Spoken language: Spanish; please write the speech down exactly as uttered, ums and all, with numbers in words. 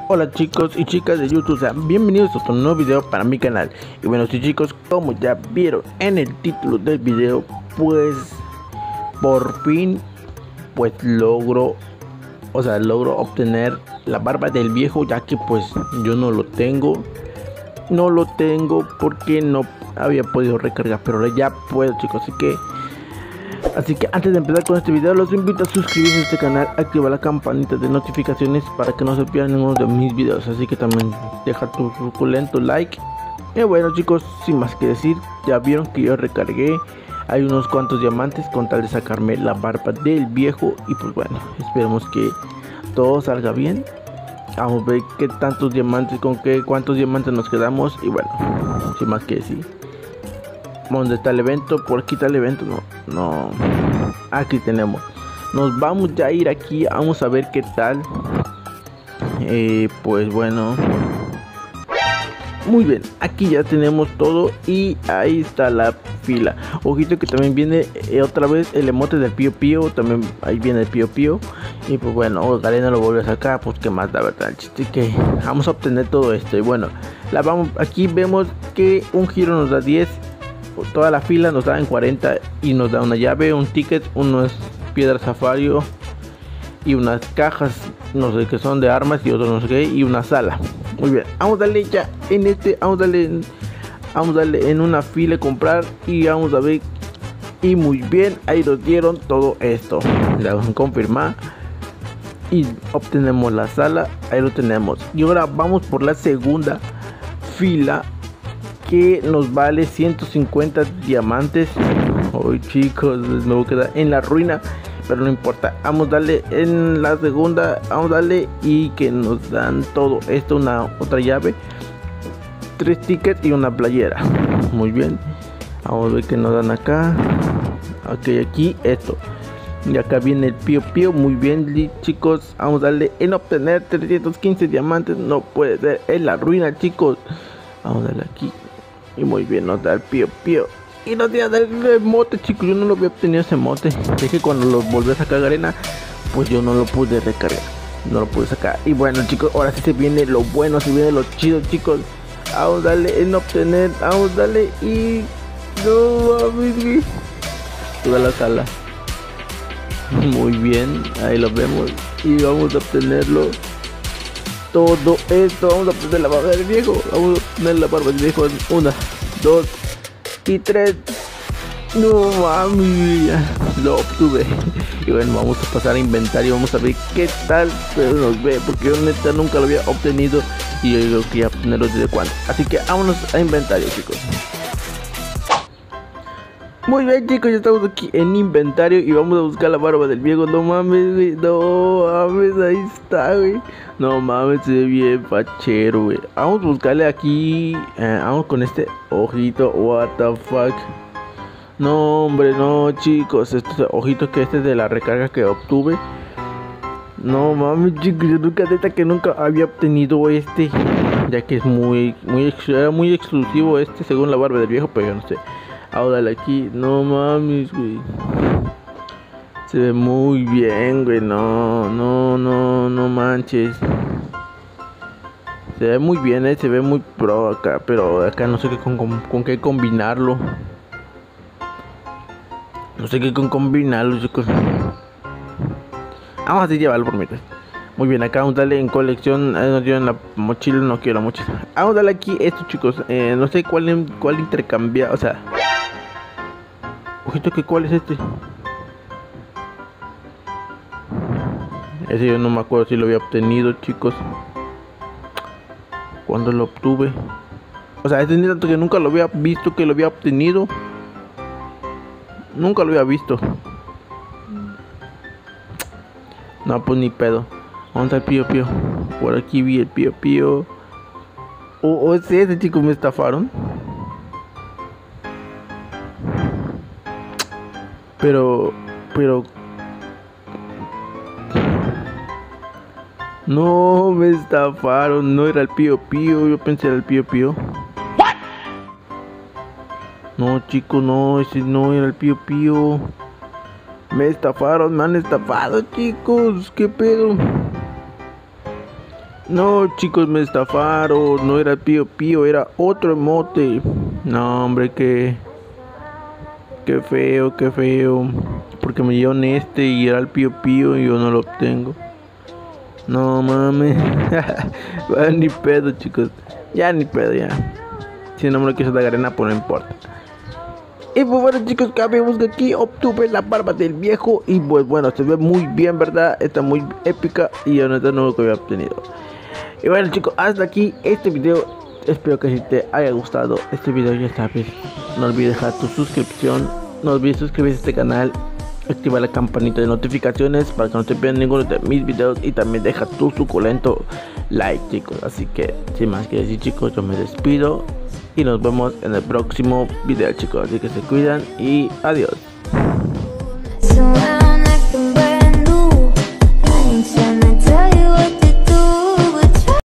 Hola chicos y chicas de YouTube, sean bienvenidos a otro nuevo video para mi canal. Y bueno, sí chicos, como ya vieron en el título del video, pues por fin pues logro, o sea, logro obtener la barba del viejo, ya que pues yo no lo tengo. No lo tengo porque no había podido recargar, pero ahora ya puedo chicos, así que Así que antes de empezar con este video, los invito a suscribirse a este canal, activar la campanita de notificaciones para que no se pierdan ninguno de mis videos. Así que también deja tu suculento like. Y bueno chicos, sin más que decir, ya vieron que yo recargué. Hay unos cuantos diamantes con tal de sacarme la barba del viejo. Y pues bueno, esperemos que todo salga bien. Vamos a ver qué tantos diamantes, con qué cuántos diamantes nos quedamos. Y bueno, sin más que decir, ¿dónde está el evento? Por aquí está el evento. No, no. Aquí tenemos. Nos vamos ya a ir aquí. Vamos a ver qué tal. Eh, pues bueno. Muy bien. Aquí ya tenemos todo. Y ahí está la fila. Ojito que también viene eh, otra vez el emote del Pío Pío. También ahí viene el Pío Pío. Y pues bueno, Garena lo vuelve a sacar. Pues que más, la verdad. El chiste que vamos a obtener todo esto. Y bueno, la vamos. Aquí vemos que un giro nos da diez. Toda la fila nos da en cuarenta y nos da una llave, un ticket, unas piedras zafario y unas cajas, no sé qué son, de armas y otros no sé qué, y una sala. Muy bien, vamos a darle ya en este, vamos a darle en, vamos a darle en una fila comprar y vamos a ver. Y muy bien, ahí nos dieron todo esto. Le damos a confirmar y obtenemos la sala, ahí lo tenemos. Y ahora vamos por la segunda fila, que nos vale ciento cincuenta diamantes. Hoy chicos, me voy a quedar en la ruina, pero no importa. Vamos a darle en la segunda, vamos a darle y que nos dan todo esto, una otra llave, tres tickets y una playera. Muy bien, vamos a ver qué nos dan acá. Ok, aquí esto. Y acá viene el Pío Pío. Muy bien chicos, vamos a darle en obtener trescientos quince diamantes. No puede ser, en la ruina chicos. Vamos a darle aquí. Y muy bien, nos da el Pío Pío. Y nos da el emote, chicos. Yo no lo había obtenido ese emote. Es que cuando lo volví a sacar Garena, pues yo no lo pude recargar. No lo pude sacar. Y bueno, chicos, ahora sí se viene lo bueno, se viene lo chido, chicos. Vamos a darle en obtener. Vamos a darle y... No mames, toda la sala. Muy bien, ahí lo vemos. Y vamos a obtenerlo. Todo esto, vamos a poner la barba del viejo. Vamos a poner la barba del viejo en una, dos y tres. No mami, ya lo obtuve. Y bueno, vamos a pasar a inventario. Vamos a ver qué tal se nos ve, porque yo neta nunca lo había obtenido y yo quería obtenerlo desde cuando. Así que vámonos a inventario, chicos. Muy bien chicos, ya estamos aquí en inventario y vamos a buscar la barba del viejo. No mames, güey, no mames, ahí está, güey. No mames, se ve bien fachero, güey. Vamos a buscarle aquí, eh, vamos con este ojito, what the fuck. No, hombre, no chicos, este ojito que este es de la recarga que obtuve. No mames chicos, yo nunca, neta que nunca había obtenido este, ya que es muy, muy, era muy exclusivo este según la barba del viejo, pero yo no sé. Ahora aquí, no mames, güey. Se ve muy bien, güey. No, no, no, no manches. Se ve muy bien, eh. Se ve muy pro acá, pero acá no sé qué con, con, con qué combinarlo. No sé qué con combinarlo, chicos. Vamos a así llevarlo por mitad. Muy bien, acá vamos a darle en colección. Eh, nos dio en la mochila, no quiero la mochila. Vamos a darle aquí esto, chicos. Eh, no sé cuál, cuál intercambiar, o sea. Ojito que cuál es este. Ese yo no me acuerdo si lo había obtenido, chicos. Cuando lo obtuve. O sea, este ni tanto que nunca lo había visto que lo había obtenido. Nunca lo había visto. No, pues ni pedo. ¿Dónde está el Pío Pío? Por aquí vi el Pío Pío. O oh, oh, ese, ese chico me estafaron. Pero, pero... No, me estafaron, no era el Pío Pío, yo pensé era el Pío Pío. No, chicos, no, ese no era el Pío Pío. Me estafaron, me han estafado, chicos, qué pedo. No, chicos, me estafaron. No era Pío Pío, era otro emote. No, hombre, qué, qué feo, qué feo. Porque me dieron este y era el Pío Pío y yo no lo obtengo. No mames. Bueno, ni pedo, chicos. Ya ni pedo, ya. Si no me lo quiso dar arena, pues no importa. Y pues bueno, chicos, que vemos que aquí obtuve la barba del viejo. Y pues bueno, se ve muy bien, ¿verdad? Está muy épica. Y yo no es lo que había obtenido. Y bueno, chicos, hasta aquí este video. Espero que si te haya gustado este video, ya sabes, no olvides dejar tu suscripción. No olvides suscribirte a este canal. Activa la campanita de notificaciones para que no te pierdas ninguno de mis videos. Y también deja tu suculento like, chicos. Así que sin más que decir, chicos, yo me despido y nos vemos en el próximo video, chicos. Así que se cuidan y adiós.